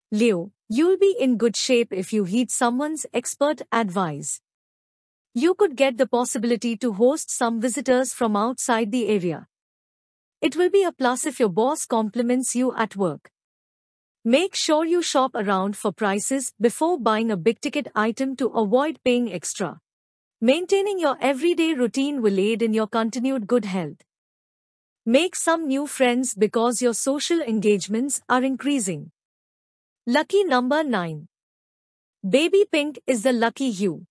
Leo, you'll be in good shape if you heed someone's expert advice. You could get the possibility to host some visitors from outside the area. It will be a plus if your boss compliments you at work. Make sure you shop around for prices before buying a big-ticket item to avoid paying extra. Maintaining your everyday routine will aid in your continued good health. Make some new friends because your social engagements are increasing. Lucky number 9. Baby pink is the lucky hue.